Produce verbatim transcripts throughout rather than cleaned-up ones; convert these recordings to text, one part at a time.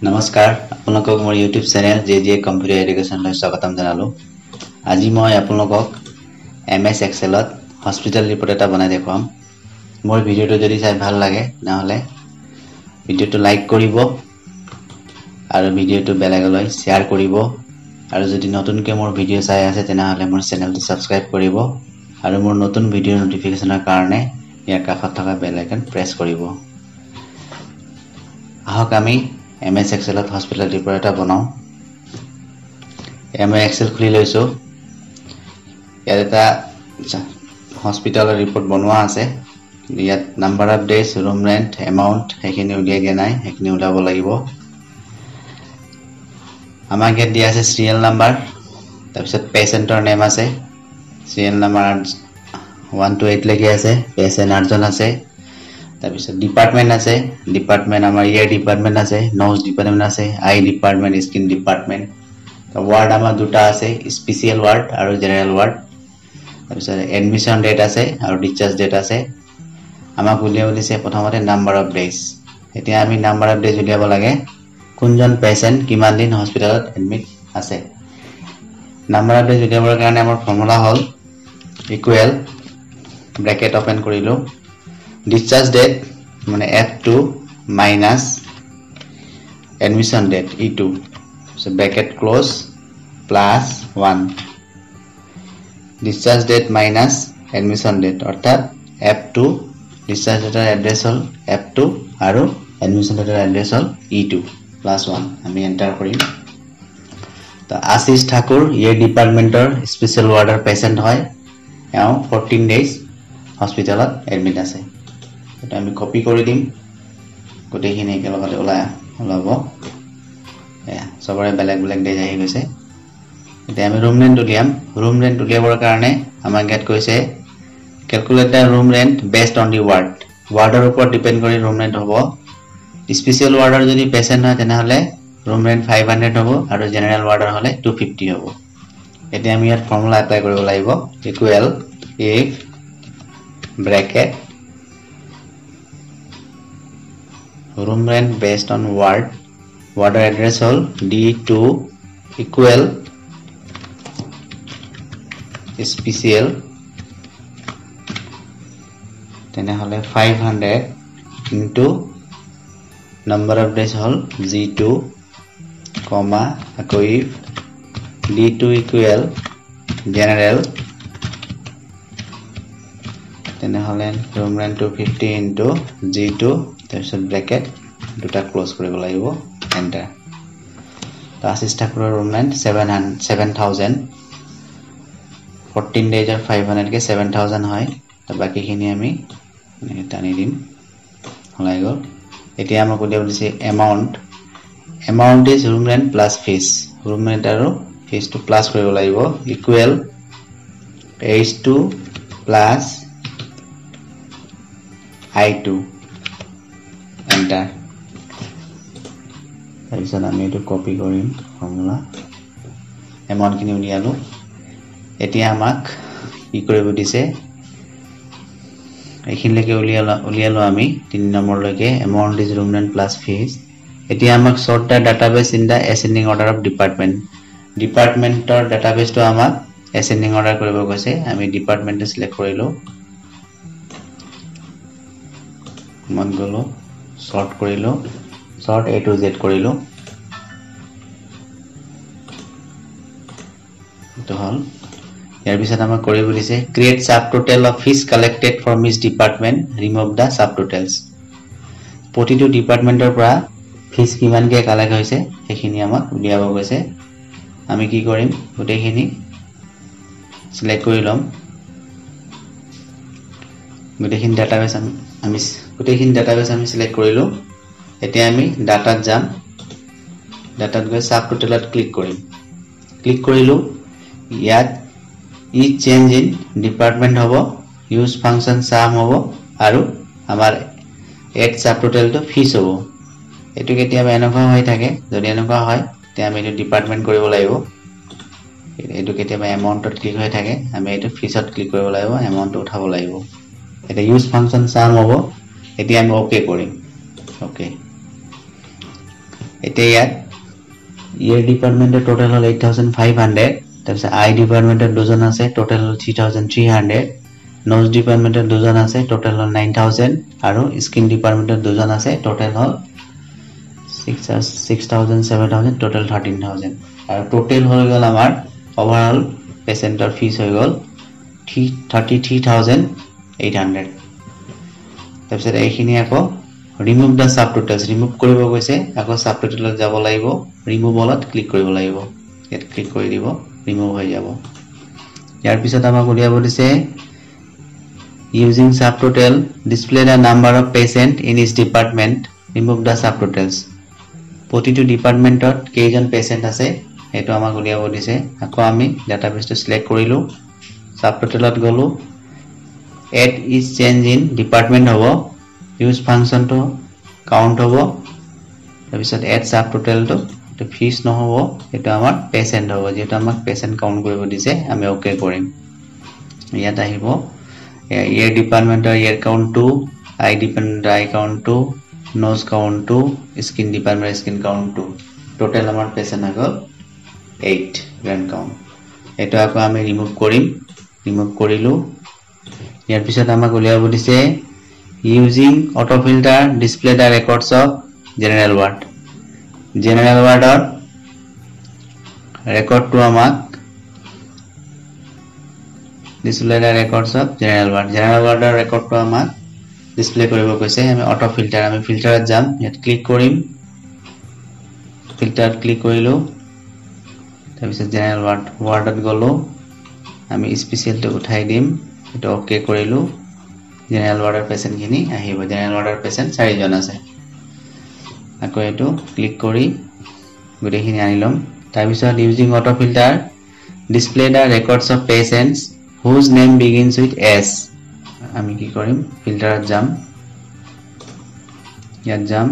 নমস্কাৰ আপোনালোকক মোৰ YouTube চেনেল জেজে কম্পিউটাৰ এডুকেশ্যনলৈ স্বাগতম জনালো। আজি মই আপোনালোকক এম এছ এক্সেলত হস্পিটেল ৰিপৰ্ট এটা বনাই দেখুৱাম। মোৰ ভিডিঅ'টো যদি চাই ভাল লাগে নহলে ভিডিঅ'টো লাইক কৰিব আৰু ভিডিঅ'টো বেলেগলৈ শ্বেয়াৰ কৰিব আৰু যদি নতুনকৈ মোৰ ভিডিঅ' চাই আছে তেনেহলে মোৰ চেনেলটো সাবস্ক্ৰাইব কৰিব আৰু মোৰ নতুন ভিডিঅ'ৰ নটিফিকেশনৰ কাৰণে ইয়াৰ কাষত থকা বেল আইকন প্ৰেছ কৰিব। আহক আমি এম এছ এক্সেলত হস্পিটেল ৰিপৰ্ট এটা বনাও। এম এছ এক্সেল খুলি লৈছো। ইয়াত এটা হস্পিটেলৰ ৰিপৰ্ট বনোৱা আছে। ইয়াত number of days, room rent, amount হেখিনি উলিয়াই দিয়া নাই, হেখিনি উলাব লাগিব। আমাক ইয়াত দিয়া আছে সিৰিয়েল নাম্বাৰ, তাৰপিছত পেশেন্টৰ নেম আছে, serial number one to eight লৈকে আছে, পেশেন্ট আঠজন আছে। তাৰপিছত ডিপাৰ্টমেন্ট আছে, ডিপাৰ্টমেন্ট আমাৰ ইয়াৰ ডিপাৰ্টমেন্ট আছে, নোজ ডিপাৰ্টমেন্ট আছে, eye department, skin department. Ward আমাৰ দুটা আছে, স্পেশাল ওয়াৰ্ড আৰু জেনাৰেল ওয়াৰ্ড। তাৰপিছত এডমিশন ডেট আছে আৰু ডিসচাৰ্জ ডেট আছে। আমাক উলিয়াব দিছে প্ৰথমতে নাম্বাৰ অফ ডেজ। এতিয়া আমি নাম্বাৰ অফ ডেজ উলিয়াব লাগে, কোনজন পেশেন্ট কিমান দিন হস্পিটেলত এডমিট আছে। নাম্বাৰ অফ ডেজ উলিয়াবৰ কাৰণে আমাৰ ফৰ্মুলা হ'ল ইকুৱেল ব্ৰেকেট ওপেন কৰিলো, discharge date মানে F two minus admission date E two, so bracket close plus one, discharge date minus admission date অর্থাৎ F two discharge date address হল F two আৰু admission date address হল E two plus one। আমি enter কৰিম। তো আশিস ঠাকুৰ এই ডিপাৰ্টমেন্টৰ special ওয়াৰ্ডৰ patient হয়। এও fourteen days হস্পিটেলত এডমিট আছে। এটা আমি কপি কৰি দিম, গোটেইখিনি একেলগতে ওলাই ওলাব। এয়া সবৰে বেলেগ বেলেগ ডেজ আহি গৈছে। এতিয়া আমি ৰুম ৰেন্ট উলিয়াম। ৰুম ৰেন্ট উলিয়াবৰ কাৰণে আমাক ইয়াত কৈছে calculate the room rent based on the ward. ওয়ার্ডৰ ওপৰত ডিপেন্ড কৰি ৰুম ৰেন্ট হ'ব। স্পেশাল ওয়ার্ডৰ যদি পেশেন্ট হয় তেনেহলে ৰুম ৰেন্ট five hundred হ'ব আৰু জেনাৰেল ওয়াৰ্ডৰ হলে two fifty হ'ব। এতিয়া আমি ইয়াত ফৰ্মুলা এপ্লাই কৰিব লাগিব, equal if bracket room rent based on ward, ward address hol D two equal special tene hole five hundred into number of days hol G two comma ako if D two equal general তেনেহলে room rent two fifty into G two তাৰপিছত bracket দুটা close কৰিব লাগিব, enter. তো আশিস ঠাকুৰৰ room rent seven thousand, fourteen days আর five hundred কে seven thousand হয়। তো বাকিখিনি আমি এনেকৈ টানি দিম, হলাই গল। এতিয়া আমাক উলিয়াব দিছে amount. Amount is room rent plus fees। room rent আৰু fees টো প্লাস কৰিব লাগিব, equal H two plus I two, enter. তাৰপিছত আমি এইটো কপি কৰিম ফৰ্মুলা, এমাউন্ট খিনি উলিয়ালো। এতিয়া আমাক কি কৰিব দিছে, এইখিনিলৈকে উলিয়ালো উলিয়ালো আমি তিনি নম্বৰলৈকে amount is room rent plus fees. এতিয়া আমাক sort the database in the ascending order of department. ডিপাৰ্টমেন্টৰ ডাটাবেসটো আমাক এসেন্ডিং অৰ্ডাৰ কৰিব কৈছে। আমি ডিপাৰ্টমেন্টটো সিলেক্ট কৰিলো, মন গলো সর্ট কৰিলো, সর্ট A to Z কৰিলো। তো হল ইয়াৰ পিছত আমাক কৰিব দিছে create sub total of fees collected from each department, remove the sub totals. প্ৰতিটো ডিপাৰ্টমেন্টৰ পৰা ফিজ কিমানকে কালেক্ট হৈছে সেইখিনি আমাক উলিয়াব কৈছে। আমি কি কৰিম, গোটেইখিনি সিলেক্ট কৰি লম। গোটেইখিনি ডাটাবেস আমি আমি গোটেইখিনি ডাটাবেস আমি সিলেক্ট কৰিলো। এতিয়া আমি ডাটাত যাম, ডাটাত গৈ সাব টোটালত ক্লিক কৰিম। ক্লিক কৰিলো, ইয়াত ই চেঞ্জ ইন ডিপাৰ্টমেন্ট হ'ব, ইউজ ফাংচন সাম হ'ব আৰু আমাৰ এড সাব টোটালটো ফিজ হ'ব। এটো কেতিয়াবা এনেকুৱা হৈ থাকে, যদি এনেকুৱা হয় তে আমি এটো ডিপাৰ্টমেন্ট কৰিব লাগিব। এটো কেতিয়াবা এমাউন্টত ক্লিক হৈ থাকে, আমি এটো ফিজত ক্লিক কৰিব লাগিব, এমাউন্ট উঠাব লাগিব। এটা ইউজ ফাংচন সাম হ'ব। এতিয়া আমি ওকে কৰিম, ওকে। এতিয়া ইয়াত ইয়াৰ ডিপাৰ্টমেন্টৰ টোটাল হল eight thousand five hundred তাৰপিছত আই ডিপাৰ্টমেন্টৰ দুজন আছে টোটাল হল three thousand three hundred nose ডিপাৰ্টমেন্টৰ দুজন আছে টোটাল হল nine thousand আৰু স্কিন ডিপাৰ্টমেন্টৰ দুজন আছে টোটাল হল six thousand seven thousand total thirteen thousand আৰু টোটাল হৈ গল আমাৰ ওভাৰঅল পেশেন্টৰ ফিস হৈ গল thirty-three thousand eight hundred তাৰপিছত এইখিনি আকৌ remove the subtotals remove কৰিব গৈছে আকৌ subtotalত যাব লাগিব remove অলত ক্লিক কৰিব লাগিব ইয়াত ক্লিক কৰি দিব remove হৈ যাব ইয়াৰ পিছত আমাক উলিয়াব দিছে using subtotal display the number of patient in each department remove the subtotals প্ৰতিটো ডিপাৰ্টমেন্টত কেইজন পেশেন্ট আছে এটো আমাক উলিয়াব দিছে আকৌ আমি ডাটাবেসটো সিলেক্ট কৰিলো subtotalত গলো add each change in department হ'ব use function to count hobo তাৰপিছত add subtotal to to fees নহব এটা আমাৰ patient হ'ব যেটা আমাক patient count কৰিব দিছে আমি ওকে কৰিম ইয়াত আহিব year department year count two eye department eye count two nose count two skin department skin count two total আমাৰ patient আগল eight grand count এটা আকৌ আমি remove কৰিম remove কৰিলো ইয়াৰ পিছত আমাক উলিয়াব দিছে using auto filter display the records of general ward general ward or record to amak display the records of general ward general ward or record to amak display koribo koise ami auto filter ami filter jam yat click korim filter click korilo tabise general ward ward at golo ami special to uthai dim eto okay korilo general ward patient gini ahibo general ward patient চাৰি জন আছে আকৌ এটো click কৰি গুটেখিনি আনিলম তাৰ পিছত using auto filter display the records of patients whose name begins with s আমি কি কৰিম ফিল্টাৰত যাম ইয়াত যাম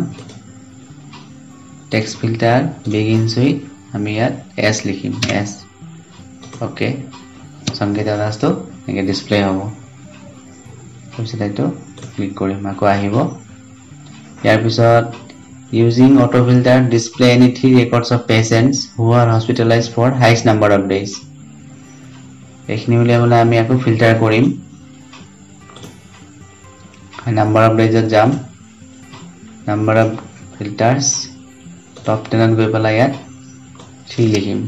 text filter begins with আমি ইয়াত s লিখিম s ওকে সংকেত ৰাস্তো একে ডিসপ্লে হ'ব তাৰপিছত এটো ক্লিক কৰিম আকৌ আহিব ইয়াৰ পিছত using auto filter display any three records of patients who are hospitalized for highest number of days এখিনি উলিয়াবলে আমি আকৌ ফিল্টাৰ কৰিম number of days jam number of filters top ten at goi pala yat three likhim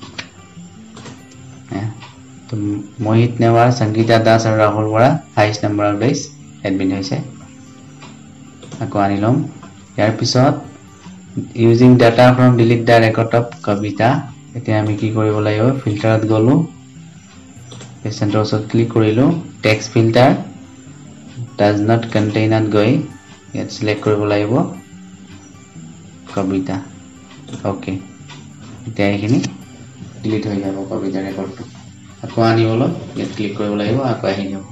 to Mohit Newar Sangeeta Das aru Rahul Bora highest number of days admin hoise ako anilom yar pisot using data from delete the record of Kavita ete ami ki koribo lagibo filter at golu patient osot click korilo text filter does not contain at goi yet select koribo lagibo Kavita okay ete ekhini delete hoy jabo Kavita record to ako ani bolo yet click koribo lagibo ako ahi jabo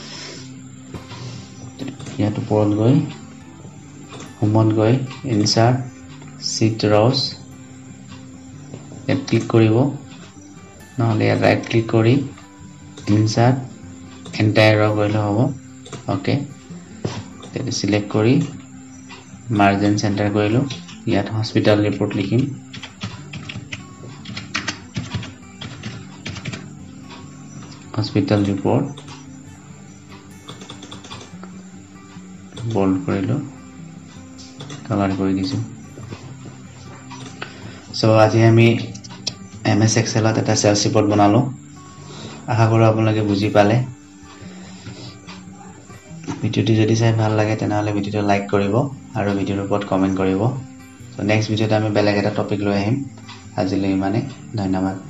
yat upor goi homot goi insert sheet rows yat click koribo নহলে right click kori insert entire row goile hobo okay then select kori margin center goilo yat hospital report likhim hospital report bold korilo color kori disu so aji ami M S Excel at eta sales report banalo আশা কৰো আপোনালোকে বুজি পালে ভিডিওটি যদি চাই ভাল লাগে তেনহলে ভিডিওটো লাইক কৰিব আৰু ভিডিওৰ ওপৰত কমেন্ট কৰিব সো নেক্সট ভিডিওতে আমি বেলেগ এটা টপিক লৈ আহিম আজিলৈ মানে ধন্যবাদ